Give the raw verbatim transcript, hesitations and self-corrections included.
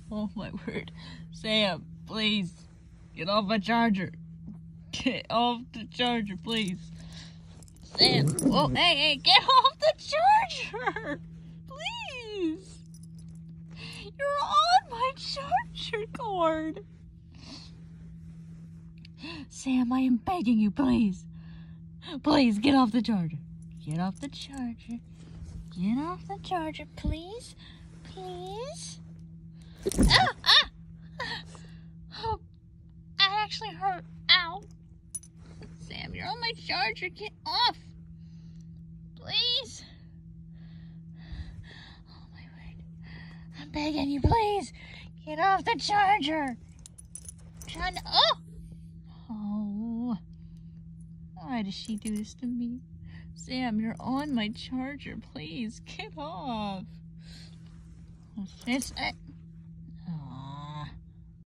Oh my word. Sam, please. Get off my charger. Get off the charger, please. Sam. Oh, hey, hey, get off the charger. Please. You're on my charger cord. Sam, I am begging you, please. Please, get off the charger. Get off the charger. Get off the charger, please. Please. Ah! Ah! Oh, that actually hurt. Ow. Sam, you're on my charger. Get off. Please. Oh, my word. I'm begging you, please. Get off the charger. I'm trying to... Oh! Oh. Why does she do this to me? Sam, you're on my charger. Please, get off. What's this?